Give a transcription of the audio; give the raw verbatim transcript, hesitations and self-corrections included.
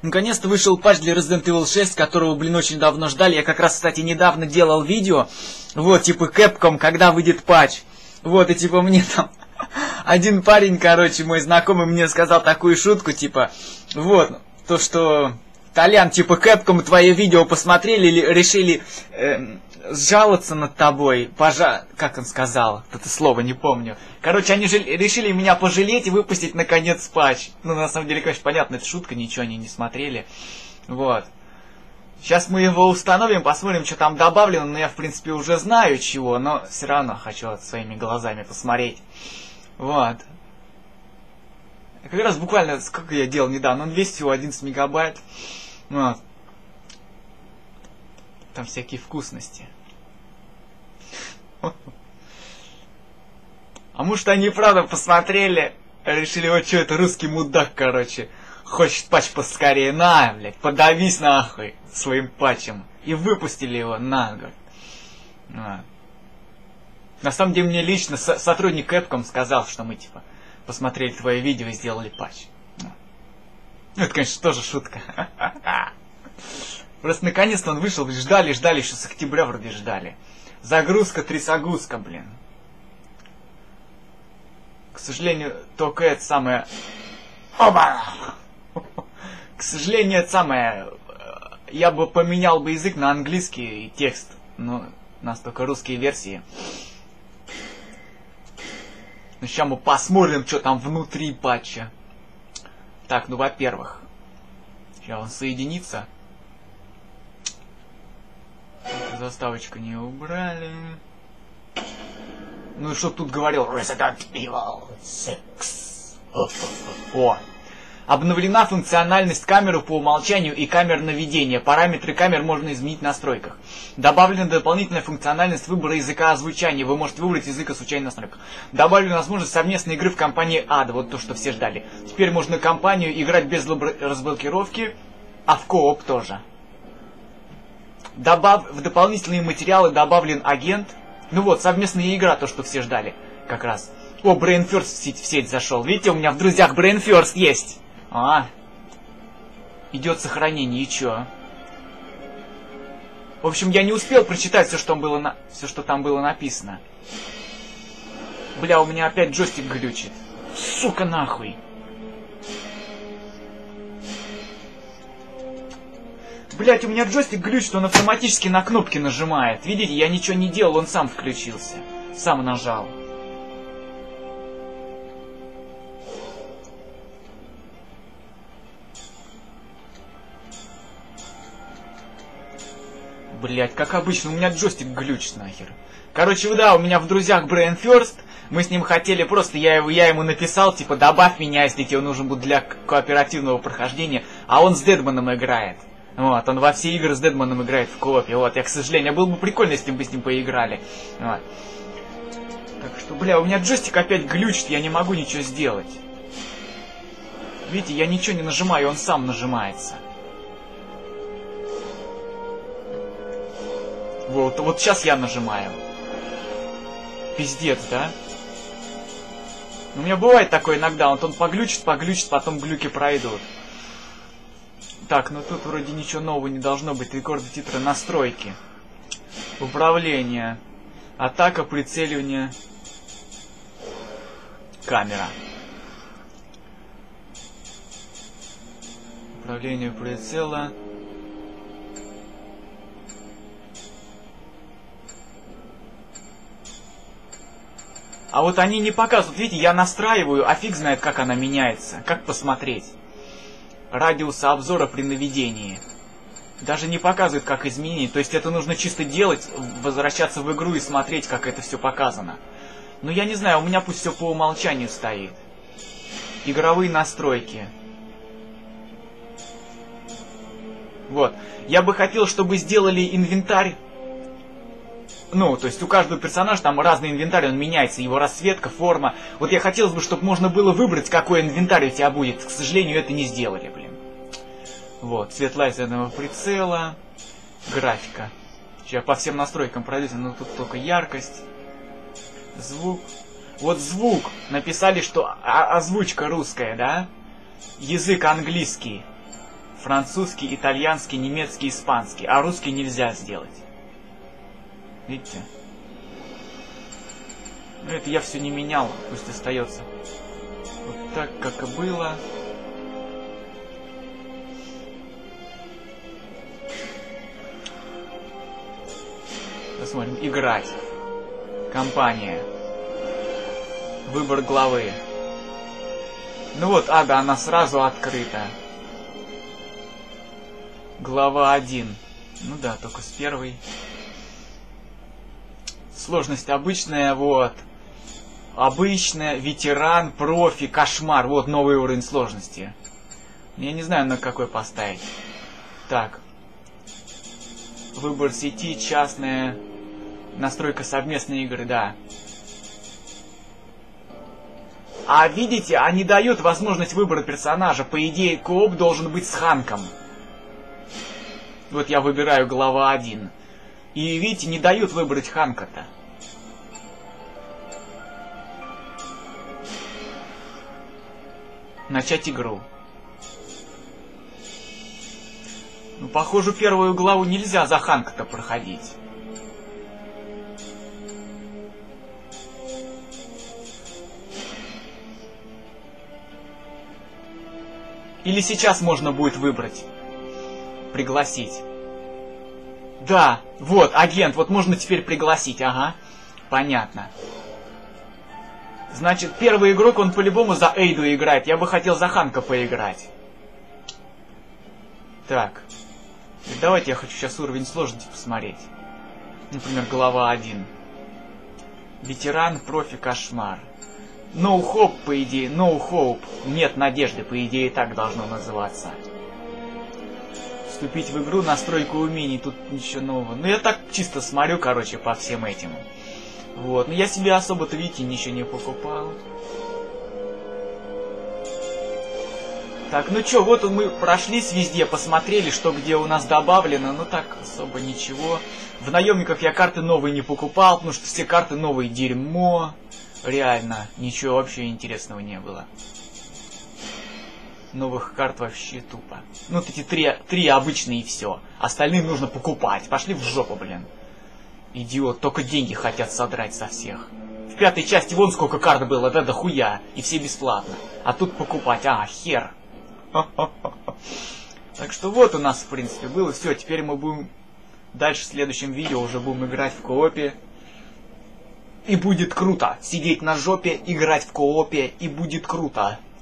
Наконец-то вышел патч для Resident Evil шесть, которого, блин, очень давно ждали. Я как раз, кстати, недавно делал видео. Вот, типа, Capcom, когда выйдет патч. Вот, и типа мне там один парень, короче, мой знакомый мне сказал такую шутку, типа, вот, то, что... Толян, типа, Capcom твое видео посмотрели или решили э, сжалиться над тобой, пожа... Как он сказал? Это слово не помню. Короче, они же решили меня пожалеть и выпустить, наконец, патч. Ну, на самом деле, конечно, понятно, это шутка, ничего они не смотрели. Вот. Сейчас мы его установим, посмотрим, что там добавлено. Но я, в принципе, уже знаю чего, но все равно хочу вот своими глазами посмотреть. Вот. Как раз буквально, сколько я делал недавно, он весит всего одиннадцать мегабайт. Вот. Там всякие вкусности. А может они правда посмотрели, решили, вот что это русский мудак, короче, хочет патч поскорее, на, блядь, подавись нахуй своим патчем. И выпустили его на год. Вот. На самом деле мне лично со сотрудник Capcom сказал, что мы типа посмотрели твое видео и сделали патч. Ну, это, конечно, тоже шутка. Просто наконец-то он вышел, ждали, ждали, еще с октября вроде ждали. Загрузка, трясогузка, блин. К сожалению, только это самое... Оба! К сожалению, это самое... Я бы поменял бы язык на английский и текст. Но у нас только русские версии. Ну, сейчас мы посмотрим, что там внутри патча. Так, ну, во-первых, сейчас он соединится. Заставочку не убрали. Ну и что тут говорил? Resident Evil шесть. О! Обновлена функциональность камеры по умолчанию и камер наведения. Параметры камер можно изменить в настройках. Добавлена дополнительная функциональность выбора языка озвучания. Вы можете выбрать язык о случайных настройках. Добавлена возможность совместной игры в компании эй ди. Вот то, что все ждали. Теперь можно компанию играть без разблокировки, а в кооп тоже. Добав... В дополнительные материалы добавлен агент. Ну вот, совместная игра, то, что все ждали. Как раз. О, Brain First в сеть, в сеть зашел. Видите, у меня в друзьях Brain First есть. А, идет сохранение, и чё? В общем, я не успел прочитать все, что там было, на... все, что там было написано. Бля, у меня опять джойстик глючит. Сука, нахуй. Блять, у меня джойстик глючит, он автоматически на кнопки нажимает. Видите, я ничего не делал, он сам включился. Сам нажал. Блять, как обычно, у меня джойстик глючит нахер. Короче, да, у меня в друзьях Brain First. Мы с ним хотели просто, я, его, я ему написал, типа, добавь меня, если тебе нужен будет для кооперативного прохождения. А он с Дедманом играет. Вот, он во все игры с Дедманом играет в коопе. Вот, я, к сожалению, было бы прикольно, если бы с ним поиграли. Вот. Так что, бля, у меня джойстик опять глючит, я не могу ничего сделать. Видите, я ничего не нажимаю, он сам нажимается. Вот, вот сейчас я нажимаю. Пиздец, да? У меня бывает такое иногда, вот он поглючит, поглючит, потом глюки пройдут. Так, ну тут вроде ничего нового не должно быть. Рекорды титра, настройки. Управление. Атака, прицеливание. Камера. Управление прицела. А вот они не показывают. Видите, я настраиваю, а фиг знает, как она меняется. Как посмотреть? Радиуса обзора при наведении. Даже не показывает, как изменить. То есть это нужно чисто делать, возвращаться в игру и смотреть, как это все показано. Но я не знаю, у меня пусть все по умолчанию стоит. Игровые настройки. Вот. Я бы хотел, чтобы сделали инвентарь. Ну, то есть у каждого персонажа там разный инвентарь, он меняется, его расцветка, форма. Вот я хотел бы, чтобы можно было выбрать, какой инвентарь у тебя будет. К сожалению, это не сделали, блин. Вот, цвет лазерного прицела, графика. Сейчас по всем настройкам пройдете, но тут только яркость, звук. Вот звук. Написали, что озвучка русская, да? Язык английский. Французский, итальянский, немецкий, испанский. А русский нельзя сделать. Видите? Ну, это я все не менял, пусть остается. Вот так, как и было. Посмотрим. Играть. Компания. Выбор главы. Ну вот, а, да, она сразу открыта. Глава один. Ну да, только с первой. Сложность обычная, вот. Обычная, ветеран, профи, кошмар. Вот новый уровень сложности. Я не знаю, на какой поставить. Так. Выбор сети, частная. Настройка совместной игры, да. А видите, они дают возможность выбора персонажа. По идее, кооп должен быть с Ханком. Вот я выбираю глава один. И видите, не дают выбрать Ханка-то. Начать игру. Ну, похоже, первую главу нельзя за Ханка-то проходить. Или сейчас можно будет выбрать. Пригласить. Да, вот, агент, вот можно теперь пригласить, ага. Понятно. Значит, первый игрок, он по-любому за Эйду играет. Я бы хотел за Ханка поиграть. Так. Давайте я хочу сейчас уровень сложности посмотреть. Например, глава один. Ветеран, профи, кошмар. No hope, по идее, no hope. Нет надежды, по идее, так должно называться. Вступить в игру, настройку умений, тут ничего нового. Ну, я так чисто смотрю, короче, по всем этим. Вот, но я себе особо-то, видите, ничего не покупал. Так, ну чё, вот мы прошлись везде, посмотрели, что где у нас добавлено. Ну так, особо ничего. В наемниках я карты новые не покупал, потому что все карты новые дерьмо. Реально, ничего вообще интересного не было. Новых карт вообще тупо. Ну, вот эти три, три обычные и все. Остальные нужно покупать. Пошли в жопу, блин. Идиот, только деньги хотят содрать со всех. В пятой части вон сколько карт было, да дохуя. И все бесплатно. А тут покупать, а, хер. Так что вот у нас, в принципе, было. Все, теперь мы будем... Дальше в следующем видео уже будем играть в коопе. И будет круто. Сидеть на жопе, играть в коопе, и будет круто.